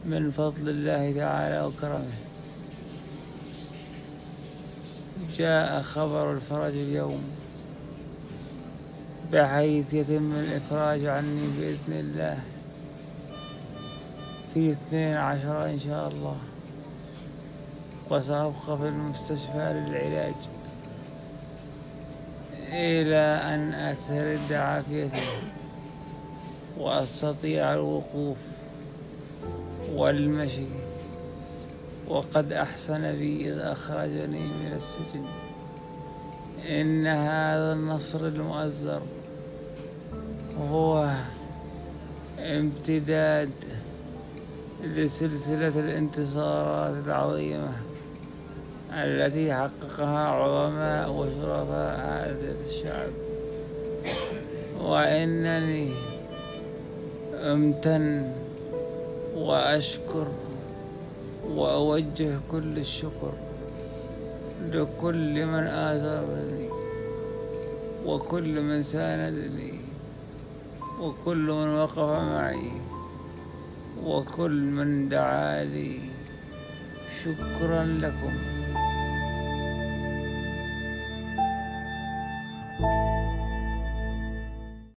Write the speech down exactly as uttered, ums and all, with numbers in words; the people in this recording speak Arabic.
من فضل الله تعالى وكرمه. جاء خبر الفرج اليوم بحيث يتم الإفراج عني بإذن الله في اثنين عشر إن شاء الله، وسأبقى في المستشفى للعلاج إلى أن أسترد عافيتي وأستطيع الوقوف والمشي. وقد أحسن بي إذ أخرجني من السجن. إن هذا النصر المؤزر هو امتداد لسلسلة الانتصارات العظيمة التي حققها عظماء وشرفاء هذا الشعب، وإنني أمتن وأشكر وأوجه كل الشكر لكل من آثرني وكل من ساندني وكل من وقف معي وكل من دعا لي. شكرا لكم.